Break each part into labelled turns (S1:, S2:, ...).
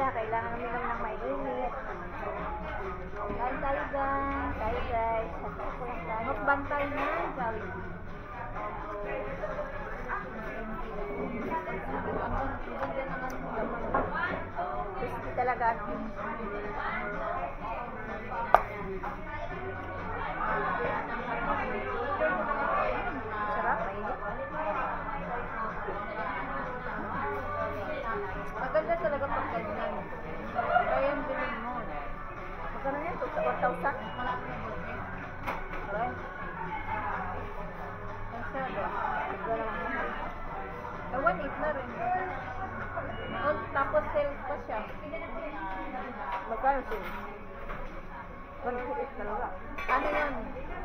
S1: na, kailangan uminom ng mainit. Kain tayo guys. Tayo guys. Mukbang tayo na, Jollibee. Crispy talaga. Sarap, mainit. Maganda talaga pag ganyan. Kaya yung bilhin mo. Magkano yan? 1,000? Right? Eh, 1,800 na rin. Oh, tapos sales pa siya. Magkano sales? 1,800 talaga. Ano yun?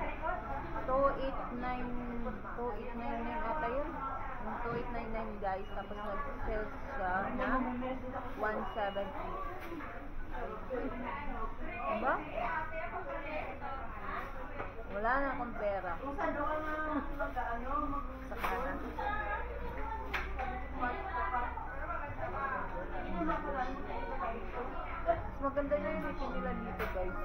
S1: 2,899 ata yun. 2,899 guys. Tapos nag-sales siya na 170. Diba? Wala na akong pera. Sa kanan. Maganda na yung chicken nila dito guys.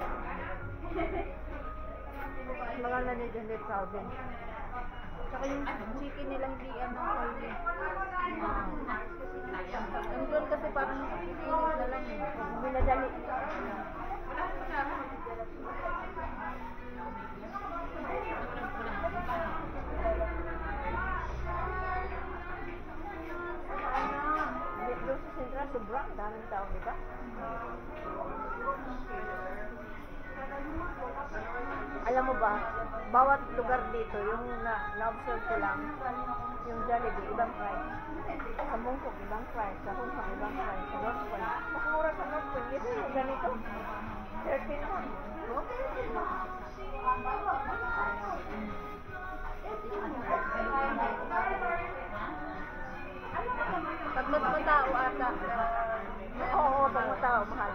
S1: Maganda na dyan din Calvin. Tsaka yung chicken nila hindi oily. Ang doon kasi parang init na lang. Minadali. Doon sa Central, sobrang daming tao, di ba? Alam mo ba, bawat lugar dito, yung na-observe ko lang, yung Jollibee, ibang price. Sa Mungkok, ibang price. Sa Hunsang, ibang price. Sa North Point. Mas mura sa North Point. Ito yung ganito. 13 lang. Pag mas matao ata. Oo, pag matao, mahal.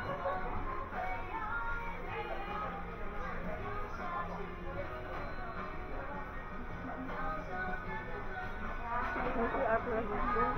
S1: Maybe our president.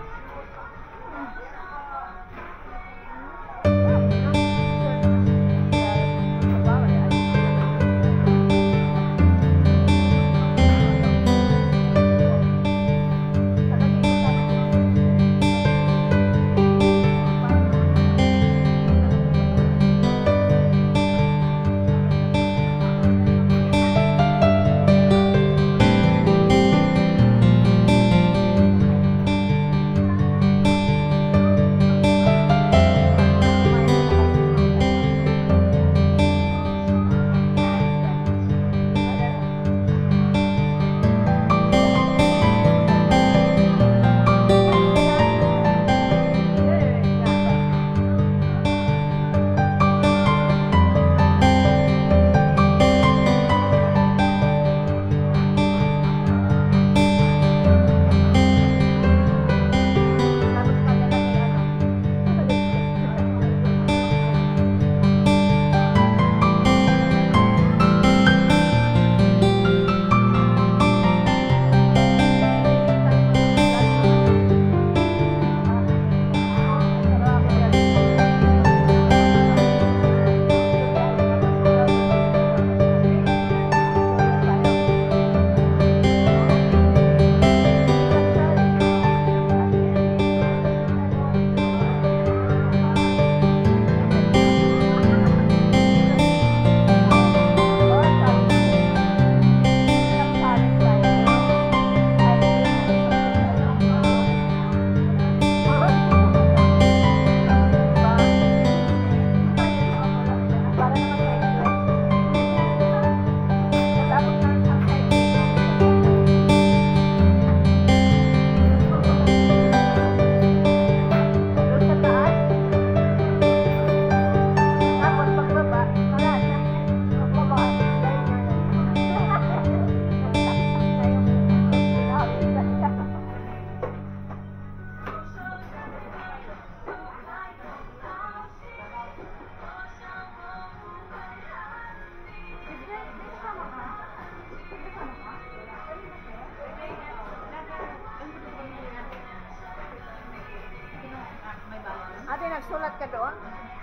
S1: Nagsulat ka doon?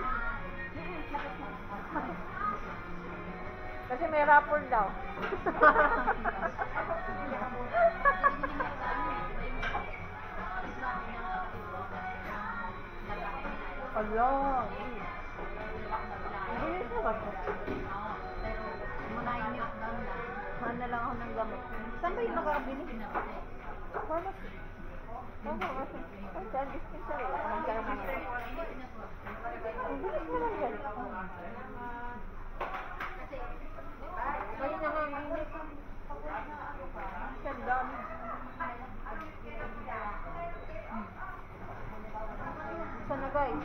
S1: Kasi may rapper daw. Hello. Bilis na ba ito? Mahal na lang ako ng gamot. Saan ba yung makakabili? Pharmacy. Ay, sa dispensary. Magkano mga yan? Ang bilis na lang yan. Ngayon na nga, mainit. Ang dami. Saan na guys?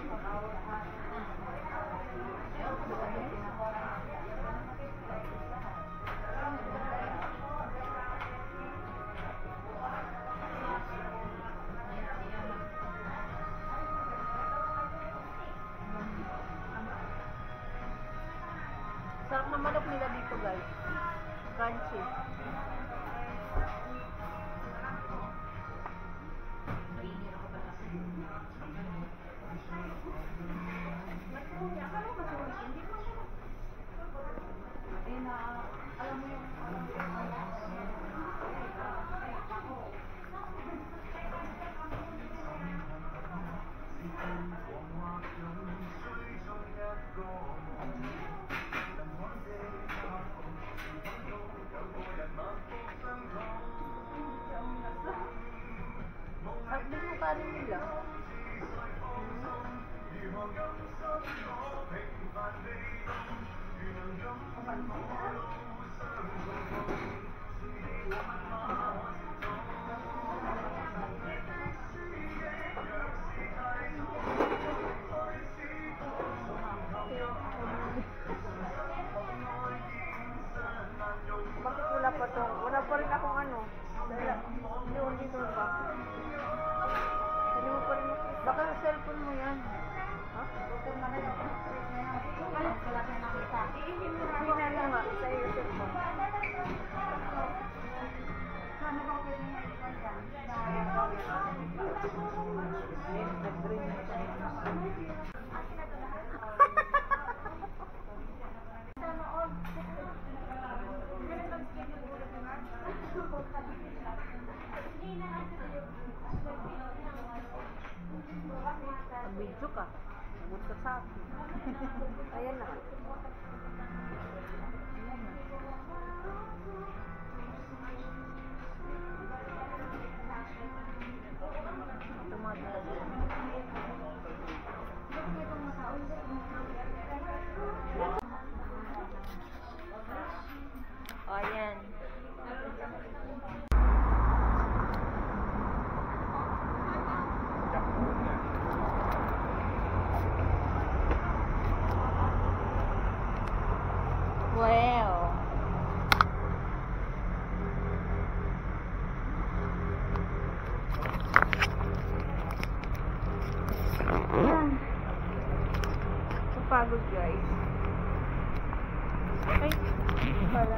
S1: Sarap na manok nila dito guys. Crunchy. At din mo pa rin nila. Bakit wala pa to? Wala pa rin akong ano. Yun dito ba? Hindi mo pa rin makita. Baka yung cellphone mo yan. Ha? Hindi na lang nga. Sa iyo cellphone. Video ka. Sabot ka sa akin. Ayan na. O, ayan. Wow. Kapagod guys. Ay, pala.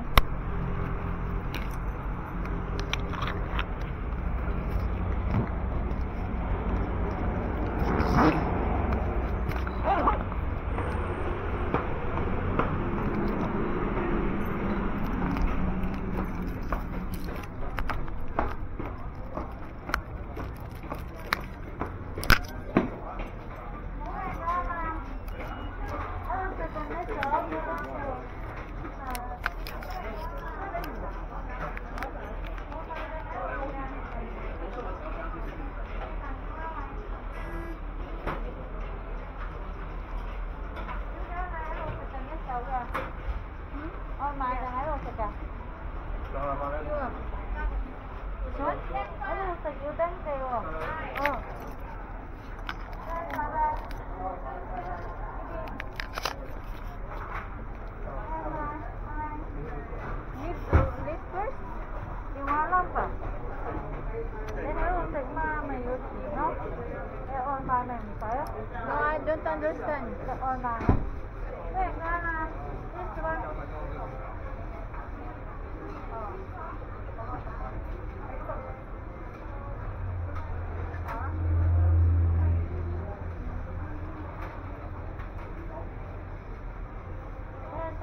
S1: Ano, sagutan kayo. Oh. Lift first? Iwala pa. Then I will take my no? On my fire. No, I don't understand. On my. Hey, Nana, this one.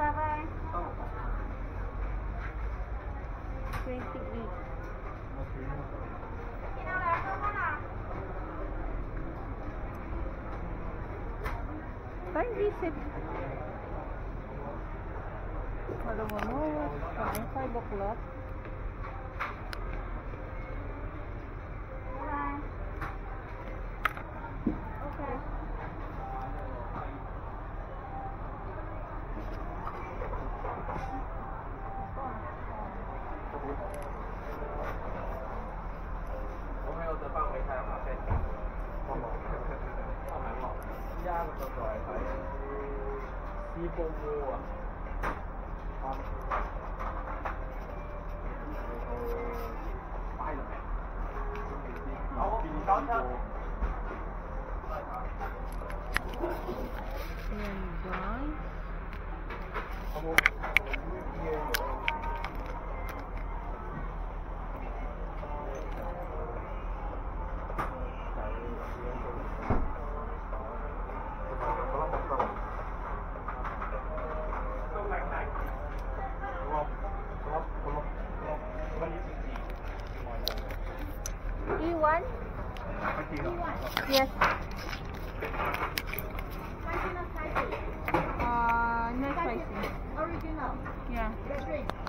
S1: 28. Time visit. Alam mo, 5 o'clock. Okay. Ayan guys. E1? Yes. No spicy.
S2: Original.
S1: Yeah.
S2: The drink.